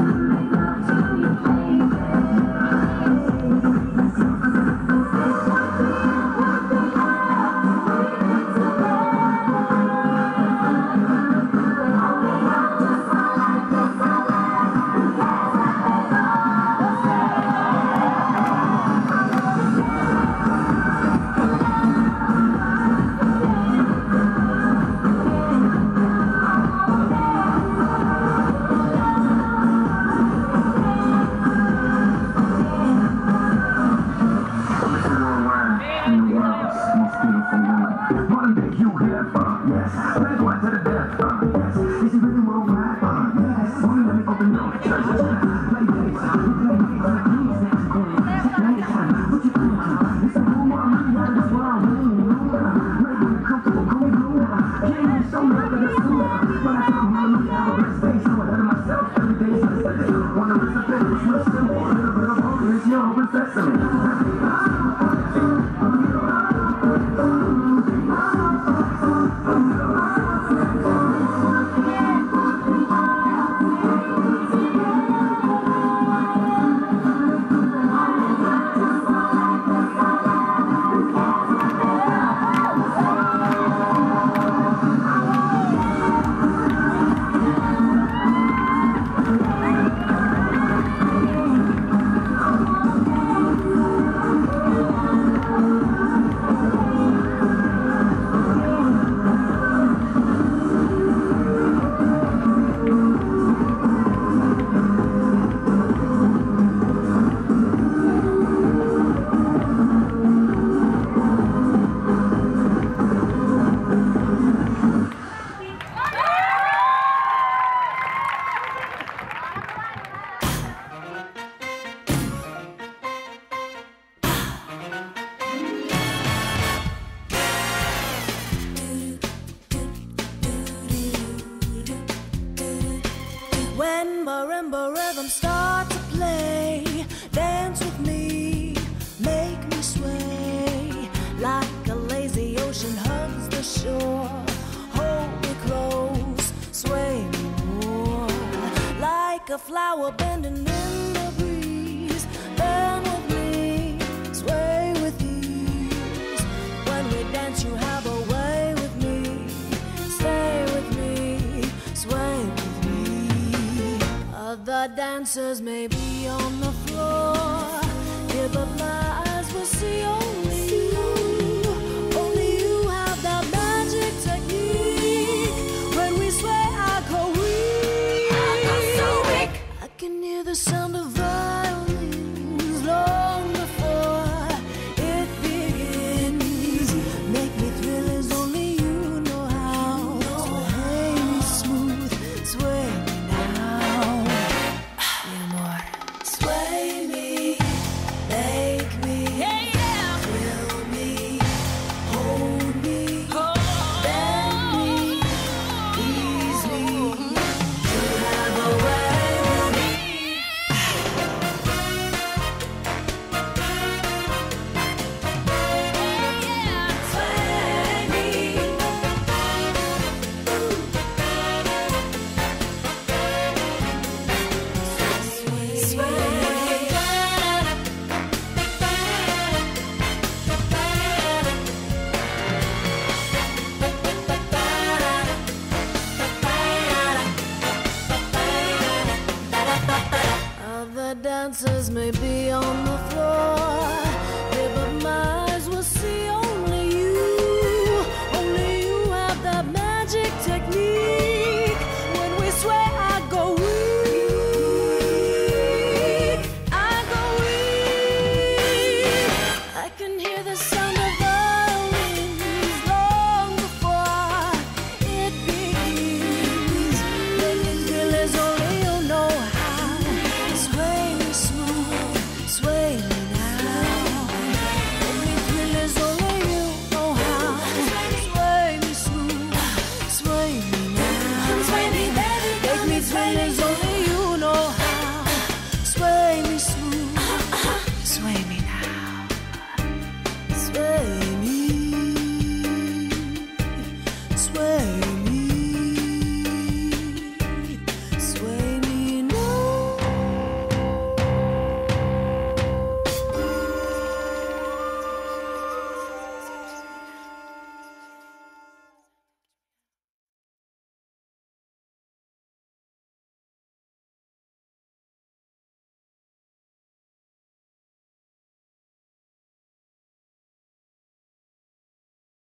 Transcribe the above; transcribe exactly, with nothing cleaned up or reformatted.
When marimba rhythms start to play, dance with me, make me sway. Like a lazy ocean hugs the shore, hold me close, sway me more. Like a flower bending in the breeze, bend with me, sway with ease. When we dance you have a way with me, stay with me, sway with me. Other dancers may be on the floor, here but my eyes will see only you. Only you have that magic technique. When we sway I go weak. I go so weak. I can hear the sound of violins long before it begins. Make me thrill as only you know how. Sway me smooth, sway me now. Sway me, make me, yeah, yeah. Thrill me, hold me, oh. Bend me, ease me. You have a way with me. Yeah, yeah. Sway me. Sway, sway. Other dancers may be on